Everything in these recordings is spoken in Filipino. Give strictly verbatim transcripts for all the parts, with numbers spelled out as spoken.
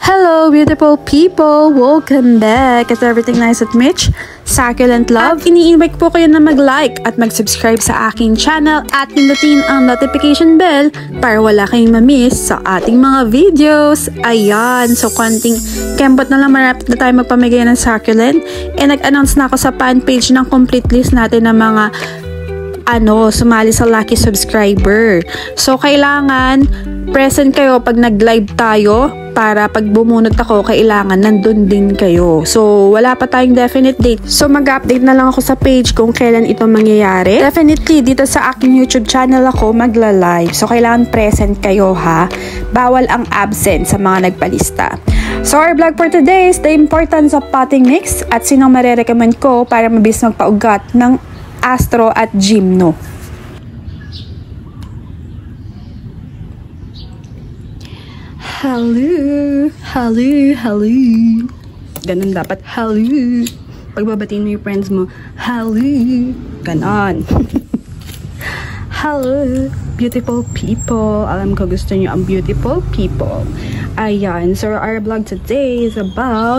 Hello, beautiful people! Welcome back! Is everything nice at Mitch? Succulent Love? At ini-invite po kayo na mag-like at mag-subscribe sa aking channel at pindutin ang notification bell para wala kayong ma-miss sa ating mga videos. Ayan! So, konting kembot na lang, marapit na tayo magpamigay ng succulent. E nag-announce na ako sa fan page ng complete list natin ng mga ano, sumali sa lucky subscriber. So, kailangan present kayo pag nag-live tayo para pag bumunot ako, kailangan nandun din kayo. So, wala pa tayong definite date. So, mag-update na lang ako sa page kung kailan ito mangyayari. Definitely, dito sa aking YouTube channel ako magla-live. So, kailangan present kayo ha. Bawal ang absent sa mga nagpalista. So, our vlog for today is the importance of potting mix at sinong marerecommend ko para mabilis magpaugat ng Astro at Gymno. Hello, hello, hello. Ganun dapat, hello. Pagbabatiin mo yung friends mo, hello. Ganon. Hello, beautiful people. Alam ko gusto nyo ang beautiful people. Ayan, so our vlog today is about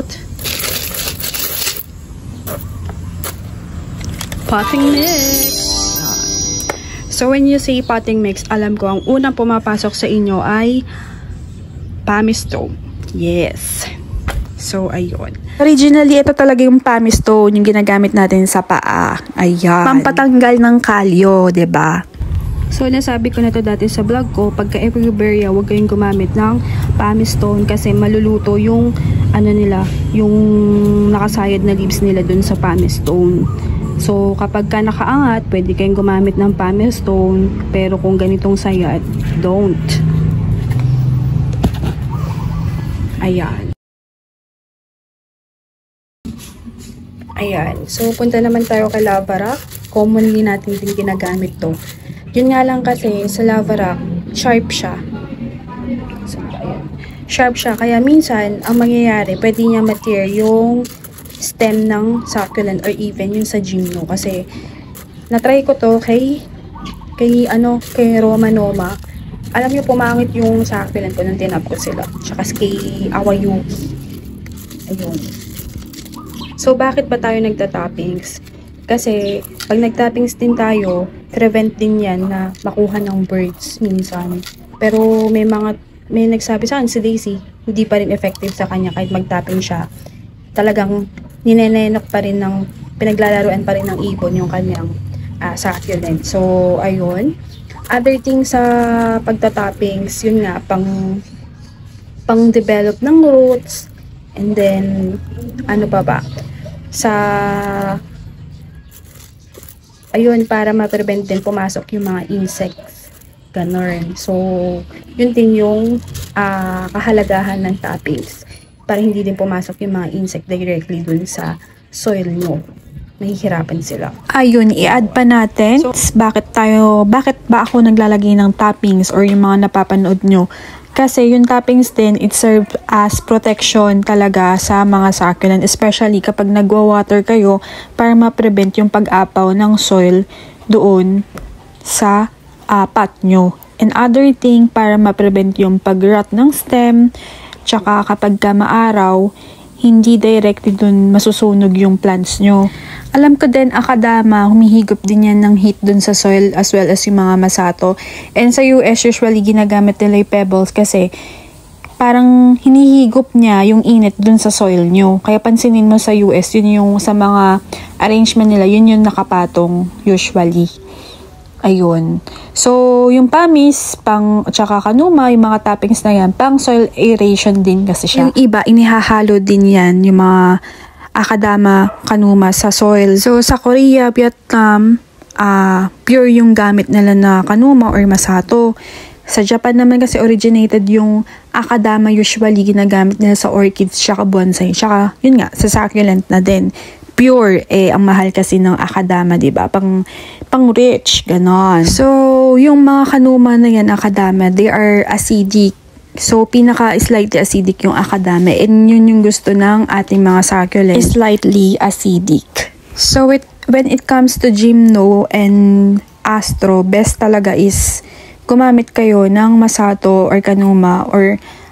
potting mix. So when you say potting mix, alam ko ang unang pumapasok sa inyo ay pumice stone. Yes. So, ayun. Originally, ito talaga yung pumice stone, yung ginagamit natin sa paa. Ayan. Pampatanggal ng kalyo, ba? Diba? So, nasabi ko na to dati sa vlog ko, pagka everywhere, huwag kayong gumamit ng pumice stone kasi maluluto yung, ano nila, yung nakasayad na leaves nila dun sa pumice stone. So, kapag ka nakaangat, pwede kayong gumamit ng pumice stone, pero kung ganitong sayad, don't. Ayan. Ayan. So, punta naman tayo kay lava rock. Commonly natin din ginagamit to. Yun nga lang kasi, sa lava rock, sharp siya. So, ayan. Sharp siya. Kaya minsan, ang mangyayari, pwede niya ma-tear yung stem ng succulent or even yung sa Gymno. Kasi, na-try ko to kay, kay, ano, kay Roma Noma. Alam niyo, pumangit yung succulent ko nung tinap ko sila. Tsaka kay Awayuki. Ayun. So, bakit ba tayo nagta-toppings? Kasi, pag nag-toppings din tayo, prevent din yan na makuha ng birds minsan. Pero, may mga, may nagsabi sa akin, si Daisy, hindi pa rin effective sa kanya kahit mag-topping siya. Talagang, ninenenok pa rin ng, pinaglalaruan pa rin ng ibon yung kanyang uh, succulent. So, ayun. Other things sa pagtatoppings, yun nga, pang pang develop ng roots, and then ano pa ba sa ayun, para ma-prevent din pumasok yung mga insects, ganon. So yun din yung uh, kahalagahan ng toppings, para hindi din pumasok yung mga insect directly dun sa soil nyo. Mahihirapan sila. Ayun, i-add pa natin. So, bakit tayo, bakit ba ako naglalagay ng toppings or yung mga napapanood nyo? Kasi yung toppings din, it serves as protection talaga sa mga succulent, especially kapag nagwa-water kayo para ma-prevent yung pag-apaw ng soil doon sa uh, pot nyo. And other thing, para ma-prevent yung pag-rot ng stem, tsaka kapag ka maaraw, hindi directly dun masusunog yung plants nyo. Alam ko din, akadama, humihigop din yan ng heat dun sa soil as well as yung mga masato. And sa U S, usually ginagamit nila yung pebbles kasi parang hinihigop niya yung init dun sa soil nyo. Kaya pansinin mo sa U S, yun yung sa mga arrangement nila, yun yung nakapatong usually. Ayun. So, yung pumice, pang, tsaka kanuma, yung mga toppings na yan, pang soil aeration din kasi siya. Yung iba, inihahalo din yan, yung mga akadama, kanuma sa soil. So, sa Korea, Vietnam, uh, pure yung gamit nila na kanuma or masato. Sa Japan naman kasi originated yung akadama, usually ginagamit nila sa orchids, tsaka bonsai. Tsaka, yun nga, sa succulent na din. Pure, eh, ang mahal kasi ng akadama, diba? Pang, pang rich, ganon. So, yung mga kanuma na yan, akadama, they are acidic. So, pinaka-slightly acidic yung akadama. And yun yung gusto ng ating mga succulent. Slightly acidic. So, it, when it comes to Gymno and Astro, best talaga is gumamit kayo ng masato or kanuma or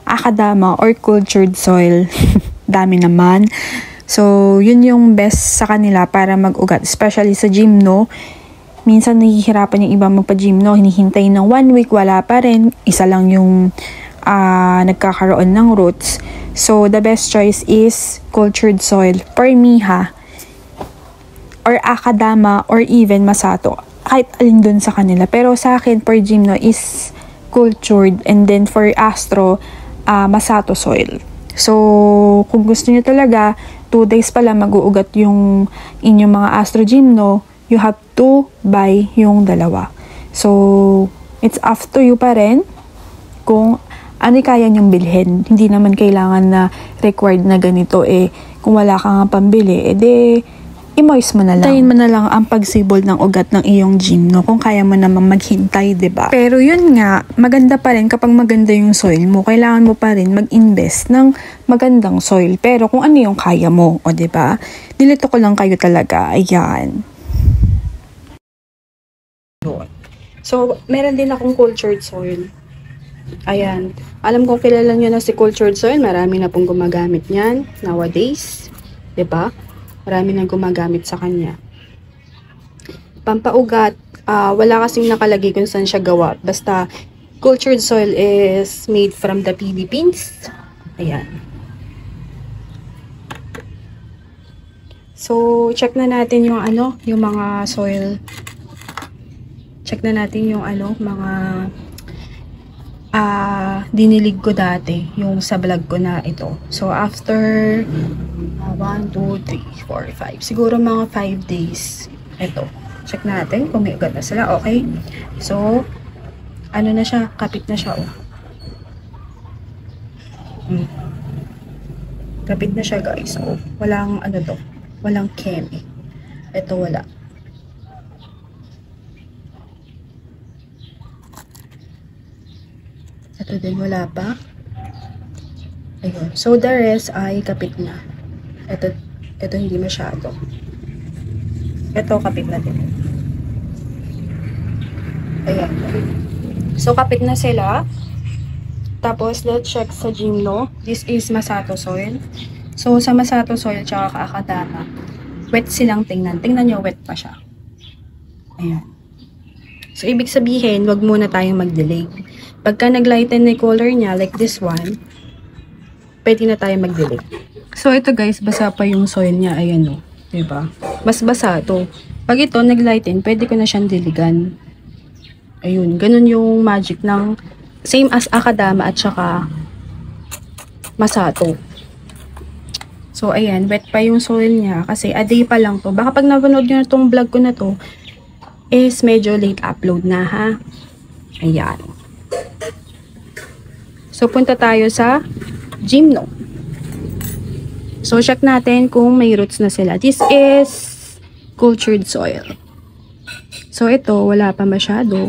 Akadama or cultured soil. Dami naman. So, yun yung best sa kanila para mag-ugat. Especially sa gymno. Minsan nahihirapan yung iba magpa-gymno. Hinihintay ng one week, wala pa rin. Isa lang yung uh, nagkakaroon ng roots. So, the best choice is cultured soil. For me ha, or Akadama or even Masato. Kahit alin dun sa kanila. Pero sa akin, for gymno is cultured. And then for Astro, uh, Masato soil. So, kung gusto niyo talaga, two days pala mag-uugat yung inyong mga Astro Gymno, you have to buy yung dalawa. So, it's up to you pa rin kung ano kaya niyong bilhin. Hindi naman kailangan na required na ganito eh. Kung wala ka nga pambili, edi i-moist mo na lang. Tayin mo na lang ang pagsibol ng ugat ng iyong gymno kung kaya mo naman maghintay, ba diba? Pero yun nga, maganda pa rin kapag maganda yung soil mo. Kailangan mo pa rin mag-invest ng magandang soil. Pero kung ano yung kaya mo, o ba diba? Nilito ko lang kayo talaga. Ayan. So, meron din akong cultured soil. Ayan. Alam kong kilala nyo na si cultured soil. Marami na pong gumagamit niyan nowadays. ba diba? Marami nang gumagamit sa kanya. Pampaugat, uh, wala kasing nakalagay kung saan siya gawa. Basta, cultured soil is made from the Philippines. Ayan. So, check na natin yung ano, yung mga soil. Check na natin yung ano, mga uh, dinilig ko dati, yung sa vlog ko na ito. So, after one, two, three, four, five. Siguro mga five days. Ito. Check natin kung may ugat na sila. Okay. So, ano na siya? Kapit na siya. Oh. Hmm. Kapit na siya guys. Oh. Walang ano to. Walang kemi. Ito wala. Ito din wala pa. Ayun. So, the rest ay kapit na. Ito, ito hindi masyado. Ito, kapit na din. Ayan. So, kapit na sila. Tapos, let's check sa gymno. This is Masato soil. So, sa Masato soil, tsaka Akadama, wet silang tingnan. Tingnan nyo, wet pa siya. Ayan. So, ibig sabihin, wag muna tayong mag-delay. Pagka nag-lighten na color niya, like this one, pwede na tayo mag-delay. So, ito guys, basa pa yung soil niya. Ayan o. Diba? Mas basa to. Pag ito, nag-lighten, pwede ko na siyang diligan. Ayun. Ganun yung magic ng same as Akadama at saka Masato. So, ayan. Wet pa yung soil niya kasi a day pa lang to. Baka pag napanood nyo na tong vlog ko na to, is medyo late upload na ha. Ayan. So, punta tayo sa gymno. So, check natin kung may roots na sila. This is cultured soil. So, ito, wala pa masyado.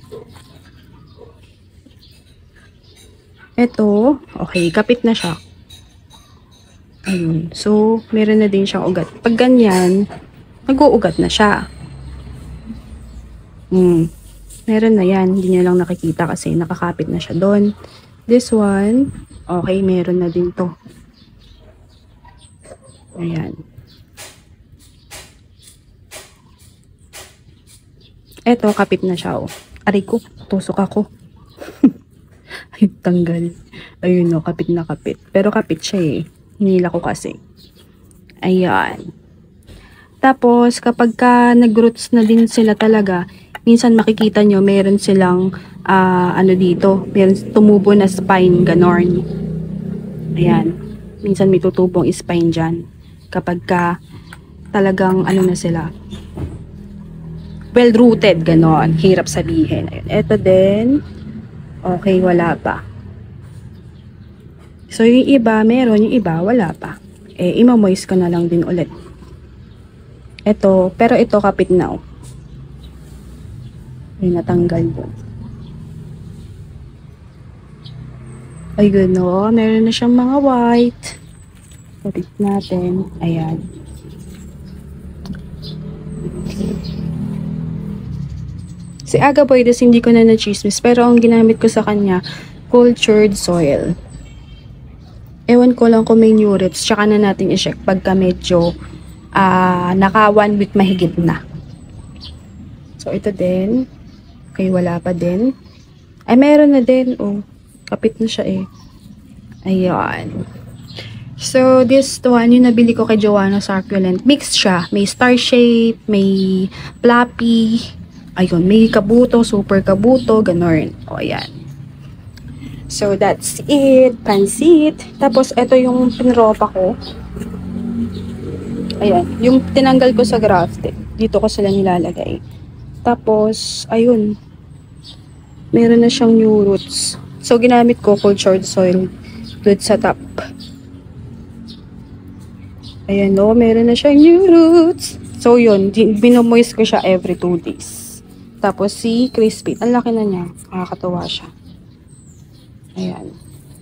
Ito, okay, kapit na siya. Ayun. So, meron na din siyang ugat. Pag ganyan, nag-uugat na siya. Hmm. Meron na yan. Hindi niya lang nakikita kasi nakakapit na siya doon. This one, okay, meron na din to. Ayan. Eto, kapit na siya, oh. Aray ko, tusok ako. Ay, tanggal. Ayun, oh, kapit na kapit. Pero kapit siya, eh. Hinila ko kasi. Ayan. Tapos, kapag ka nag-roots na din sila talaga, minsan makikita nyo, meron silang, uh, ano dito, meron tumubo na spine, ganorn. Ayan. Minsan may tutubong spine dyan. Kapag ka talagang ano na sila, well-rooted, ganon. Hirap sabihin. Ayun. Ito din, okay, wala pa. So, yung iba, meron. Yung iba, wala pa. Eh, ima-moist ko na lang din ulit. Ito, pero ito kapit na, oh. Ay, natanggal po. Ay, gano. Meron na siyang mga white. Kapit natin. Ayan. Si Agaboides, hindi ko na na-chismis. Pero ang ginamit ko sa kanya, cultured soil. Ewan ko lang kung may new roots, tsaka na natin i-check pagka medyo uh, naka one week mahigit na. So, ito din. Okay, wala pa din. Ay, meron na din. Oh, kapit na siya eh. Ayan. So, this one, yung nabili ko kay Joanna Succulent. Mixed siya. May star shape, may floppy. Ayun, may kabuto, super kabuto, ganon. O, ayan. So, that's it. Pansit. Tapos, ito yung pinropa ko. Ayan. Yung tinanggal ko sa grafted. Dito ko sila nilalagay. Tapos, ayun. Meron na siyang new roots. So, ginamit ko cultured soil doon sa top. Ayan o, meron na siyang new roots. So, yun. Binomoist ko siya every two days. Tapos, si crispy. Ang laki na niya. Nakakatawa siya. Ayan.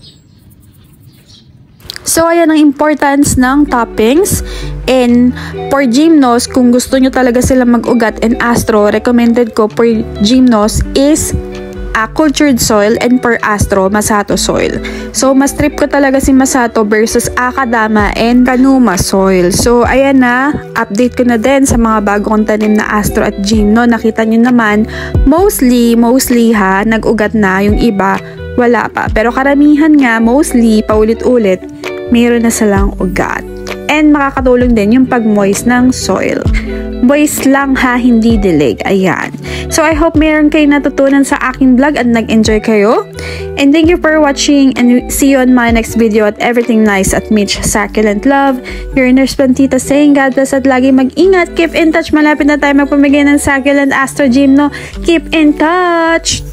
So, ayan ang importance ng toppings. And for Gymnos, kung gusto nyo talaga sila mag-ugat and Astro, recommended ko for Gymnos is uh, cultured soil, and per Astro, Masato soil. So, mas trip ko talaga si Masato versus Akadama and Kanuma soil. So, ayan na, update ko na din sa mga bagong tanim na Astro at Gymno. Nakita nyo naman, mostly, mostly ha, nag-ugat na, yung iba, wala pa. Pero karamihan nga, mostly, paulit-ulit, mayroon na silang ugat. And makakatulong din yung pag-moist ng soil. Moist lang ha, hindi dilig. Ayan. So, I hope meron kayo natutunan sa aking vlog at nag-enjoy kayo. And thank you for watching, and see you on my next video at Everything Nice at Mitch Succulent Love. Your Nurse Plantita saying God bless at lagi mag-ingat. Keep in touch. Malapit na tayo magpamigay ng Succulent Astro Gymno. Keep in touch!